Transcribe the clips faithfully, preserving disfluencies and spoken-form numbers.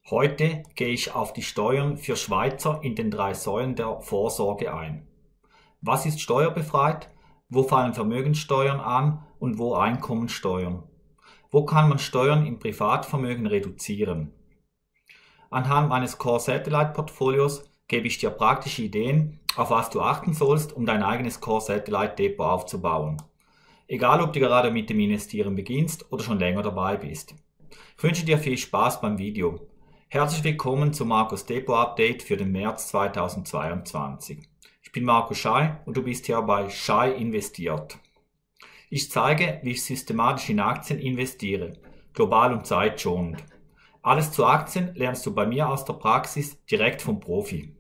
Heute gehe ich auf die Steuern für Schweizer in den drei Säulen der Vorsorge ein. Was ist steuerbefreit? Wo fallen Vermögenssteuern an und wo Einkommensteuern? Wo kann man Steuern im Privatvermögen reduzieren? Anhand meines Core Satellite Portfolios gebe ich dir praktische Ideen, auf was du achten sollst, um dein eigenes Core Satellite Depot aufzubauen. Egal, ob du gerade mit dem Investieren beginnst oder schon länger dabei bist. Ich wünsche dir viel Spaß beim Video. Herzlich willkommen zum Markus Depot Update für den März zweitausendzweiundzwanzig. Ich bin Markus Schei und du bist hier bei Schei investiert. Ich zeige, wie ich systematisch in Aktien investiere, global und zeitschonend. Alles zu Aktien lernst du bei mir aus der Praxis direkt vom Profi.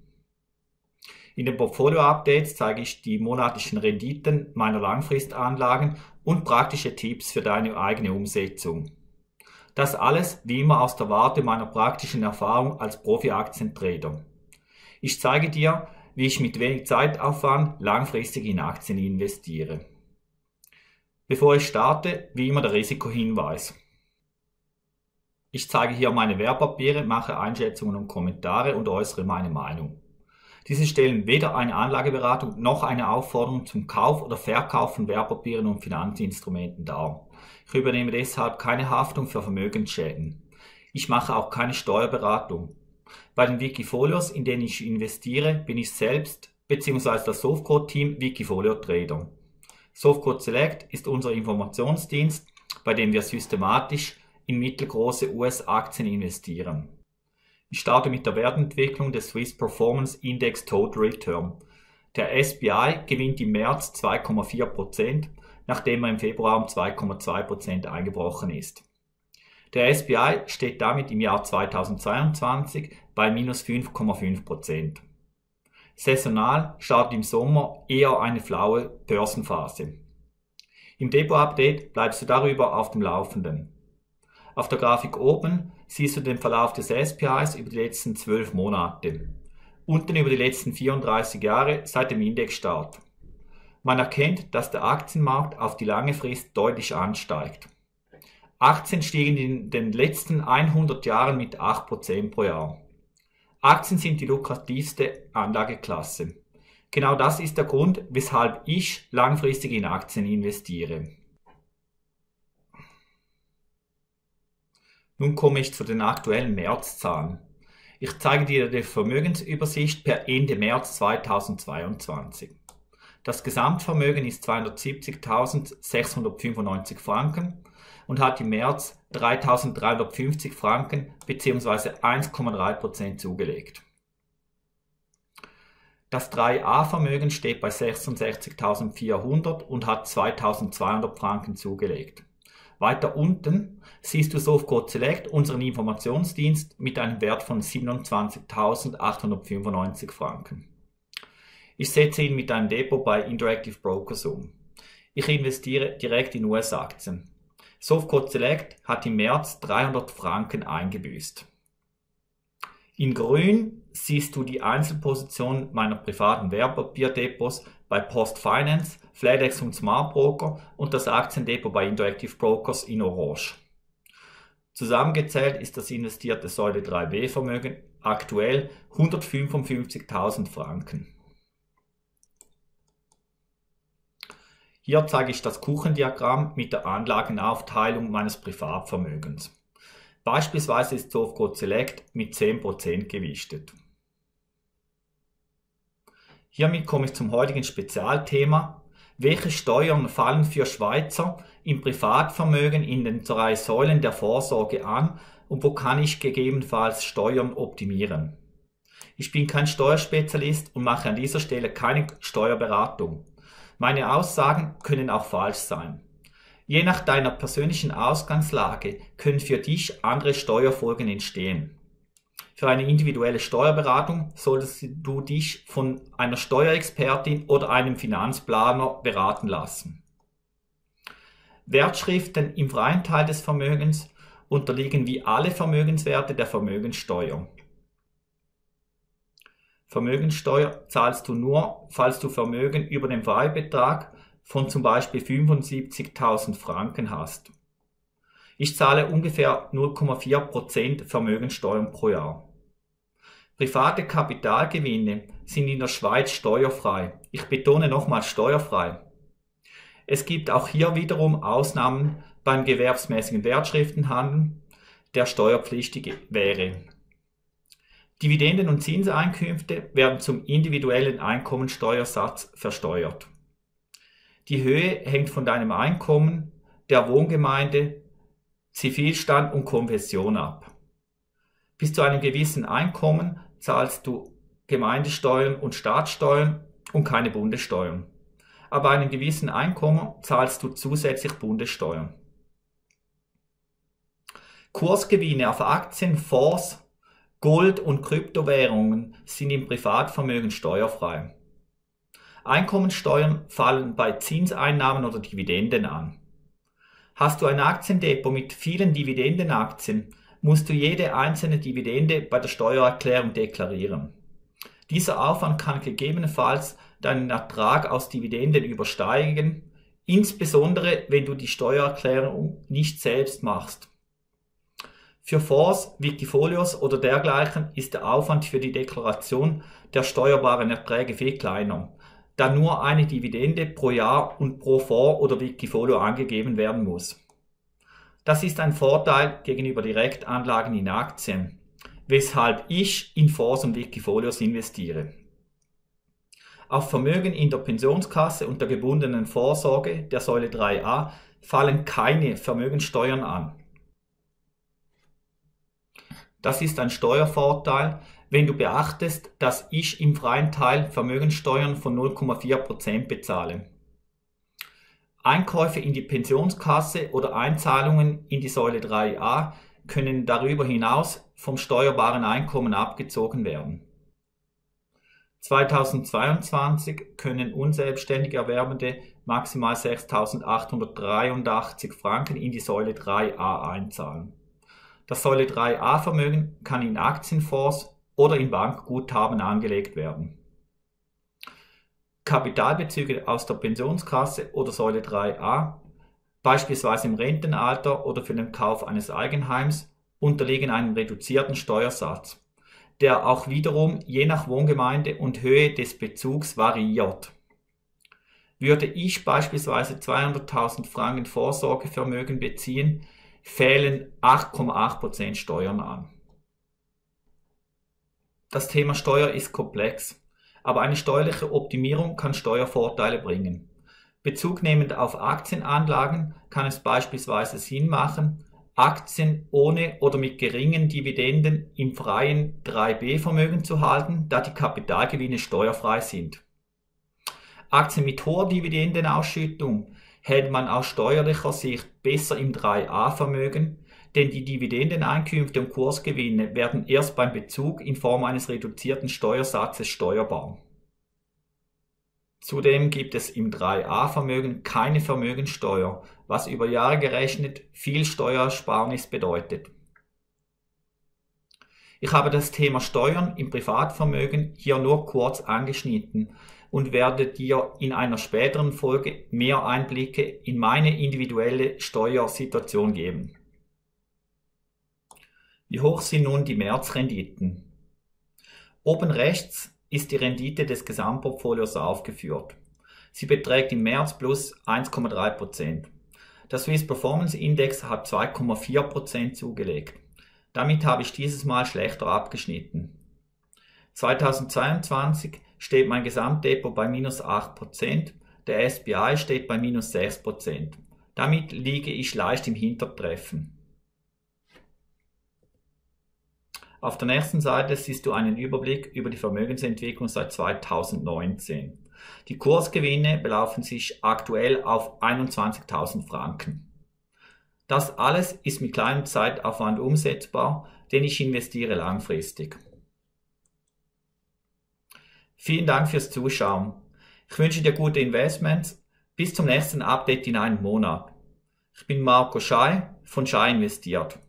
In den Portfolio-Updates zeige ich die monatlichen Renditen meiner Langfristanlagen und praktische Tipps für deine eigene Umsetzung. Das alles wie immer aus der Warte meiner praktischen Erfahrung als Profi-Aktientrader. Ich zeige dir, wie ich mit wenig Zeitaufwand langfristig in Aktien investiere. Bevor ich starte, wie immer der Risikohinweis. Ich zeige hier meine Wertpapiere, mache Einschätzungen und Kommentare und äußere meine Meinung. Diese stellen weder eine Anlageberatung noch eine Aufforderung zum Kauf oder Verkauf von Wertpapieren und Finanzinstrumenten dar. Ich übernehme deshalb keine Haftung für Vermögensschäden. Ich mache auch keine Steuerberatung. Bei den Wikifolios, in denen ich investiere, bin ich selbst bzw. das Softcode-Team Wikifolio Trader. Softcode Select ist unser Informationsdienst, bei dem wir systematisch in mittelgroße U S-Aktien investieren. Ich starte mit der Wertentwicklung des Swiss Performance Index Total Return. Der S P I gewinnt im März zwei Komma vier Prozent, nachdem er im Februar um zwei Komma zwei Prozent eingebrochen ist. Der S P I steht damit im Jahr zweitausendzweiundzwanzig bei minus fünf Komma fünf Prozent. Saisonal startet im Sommer eher eine flaue Börsenphase. Im Depot-Update bleibst du darüber auf dem Laufenden. Auf der Grafik oben siehst du den Verlauf des S P Is über die letzten zwölf Monate, unten über die letzten vierunddreißig Jahre seit dem Indexstart. Man erkennt, dass der Aktienmarkt auf die lange Frist deutlich ansteigt. Aktien stiegen in den letzten hundert Jahren mit acht Prozent pro Jahr. Aktien sind die lukrativste Anlageklasse. Genau das ist der Grund, weshalb ich langfristig in Aktien investiere. Nun komme ich zu den aktuellen Märzzahlen. Ich zeige dir die Vermögensübersicht per Ende März zweitausendzweiundzwanzig. Das Gesamtvermögen ist zweihundertsiebzigtausendsechshundertfünfundneunzig Franken und hat im März dreitausenddreihundertfünfzig Franken bzw. eins Komma drei Prozent zugelegt. Das drei A-Vermögen steht bei sechsundsechzigtausendvierhundert und hat zweitausendzweihundert Franken zugelegt. Weiter unten siehst du Softcode Select, unseren Informationsdienst, mit einem Wert von siebenundzwanzigtausendachthundertfünfundneunzig Franken. Ich setze ihn mit einem Depot bei Interactive Brokers um. Ich investiere direkt in U S-Aktien. Softcode Select hat im März dreihundert Franken eingebüßt. In grün siehst du die Einzelpositionen meiner privaten Wertpapierdepots bei Post Finance, Flatex und Smart Broker und das Aktiendepot bei Interactive Brokers in orange. Zusammengezählt ist das investierte Säule drei B Vermögen aktuell hundertfünfundfünfzigtausend Franken. Hier zeige ich das Kuchendiagramm mit der Anlagenaufteilung meines Privatvermögens. Beispielsweise ist Softcode Select mit zehn Prozent gewichtet. Hiermit komme ich zum heutigen Spezialthema. Welche Steuern fallen für Schweizer im Privatvermögen in den drei Säulen der Vorsorge an und wo kann ich gegebenenfalls Steuern optimieren? Ich bin kein Steuerspezialist und mache an dieser Stelle keine Steuerberatung. Meine Aussagen können auch falsch sein. Je nach deiner persönlichen Ausgangslage können für dich andere Steuerfolgen entstehen. Für eine individuelle Steuerberatung solltest du dich von einer Steuerexpertin oder einem Finanzplaner beraten lassen. Wertschriften im freien Teil des Vermögens unterliegen wie alle Vermögenswerte der Vermögenssteuer. Vermögenssteuer zahlst du nur, falls du Vermögen über den Freibetrag von zum Beispiel fünfundsiebzigtausend Franken hast. Ich zahle ungefähr null Komma vier Prozent Vermögenssteuern pro Jahr. Private Kapitalgewinne sind in der Schweiz steuerfrei. Ich betone nochmals steuerfrei. Es gibt auch hier wiederum Ausnahmen beim gewerbsmäßigen Wertschriftenhandel, der steuerpflichtig wäre. Dividenden- und Zinseinkünfte werden zum individuellen Einkommensteuersatz versteuert. Die Höhe hängt von deinem Einkommen, der Wohngemeinde, Zivilstand und Konfession ab. Bis zu einem gewissen Einkommen zahlst du Gemeindesteuern und Staatssteuern und keine Bundessteuern. Aber bei einem gewissen Einkommen zahlst du zusätzlich Bundessteuern. Kursgewinne auf Aktien, Fonds, Gold und Kryptowährungen sind im Privatvermögen steuerfrei. Einkommensteuern fallen bei Zinseinnahmen oder Dividenden an. Hast du ein Aktiendepot mit vielen Dividendenaktien, musst du jede einzelne Dividende bei der Steuererklärung deklarieren. Dieser Aufwand kann gegebenenfalls deinen Ertrag aus Dividenden übersteigen, insbesondere wenn du die Steuererklärung nicht selbst machst. Für Fonds, Wikifolios oder dergleichen ist der Aufwand für die Deklaration der steuerbaren Erträge viel kleiner, da nur eine Dividende pro Jahr und pro Fonds oder Wikifolio angegeben werden muss. Das ist ein Vorteil gegenüber Direktanlagen in Aktien, weshalb ich in Fonds und Wikifolios investiere. Auf Vermögen in der Pensionskasse und der gebundenen Vorsorge der Säule drei a fallen keine Vermögenssteuern an. Das ist ein Steuervorteil, wenn du beachtest, dass ich im freien Teil Vermögenssteuern von null Komma vier Prozent bezahle. Einkäufe in die Pensionskasse oder Einzahlungen in die Säule drei a können darüber hinaus vom steuerbaren Einkommen abgezogen werden. zweitausendzweiundzwanzig können unselbstständig Erwerbende maximal sechstausendachthundertdreiundachtzig Franken in die Säule drei a einzahlen. Das Säule drei a Vermögen kann in Aktienfonds oder in Bankguthaben angelegt werden. Kapitalbezüge aus der Pensionskasse oder Säule drei a, beispielsweise im Rentenalter oder für den Kauf eines Eigenheims, unterliegen einem reduzierten Steuersatz, der auch wiederum je nach Wohngemeinde und Höhe des Bezugs variiert. Würde ich beispielsweise zweihunderttausend Franken Vorsorgevermögen beziehen, fehlen acht Komma acht Prozent Steuern an. Das Thema Steuer ist komplex, aber eine steuerliche Optimierung kann Steuervorteile bringen. Bezugnehmend auf Aktienanlagen kann es beispielsweise Sinn machen, Aktien ohne oder mit geringen Dividenden im freien drei b Vermögen zu halten, da die Kapitalgewinne steuerfrei sind. Aktien mit hoher Dividendenausschüttung hält man aus steuerlicher Sicht besser im drei a Vermögen, denn die Dividendeneinkünfte und Kursgewinne werden erst beim Bezug in Form eines reduzierten Steuersatzes steuerbar. Zudem gibt es im drei a Vermögen keine Vermögenssteuer, was über Jahre gerechnet viel Steuersparnis bedeutet. Ich habe das Thema Steuern im Privatvermögen hier nur kurz angeschnitten und werde dir in einer späteren Folge mehr Einblicke in meine individuelle Steuersituation geben. Wie hoch sind nun die Märzrenditen? Oben rechts ist die Rendite des Gesamtportfolios aufgeführt. Sie beträgt im März plus eins Komma drei Prozent. Der Swiss Performance Index hat zwei Komma vier Prozent zugelegt. Damit habe ich dieses Mal schlechter abgeschnitten. zweitausendzweiundzwanzig steht mein Gesamtdepot bei minus acht Prozent, der S P I steht bei minus sechs Prozent. Damit liege ich leicht im Hintertreffen. Auf der nächsten Seite siehst du einen Überblick über die Vermögensentwicklung seit zweitausendneunzehn. Die Kursgewinne belaufen sich aktuell auf einundzwanzigtausend Franken. Das alles ist mit kleinem Zeitaufwand umsetzbar, denn ich investiere langfristig. Vielen Dank fürs Zuschauen. Ich wünsche dir gute Investments. Bis zum nächsten Update in einem Monat. Ich bin Marco Schei von Schei investiert.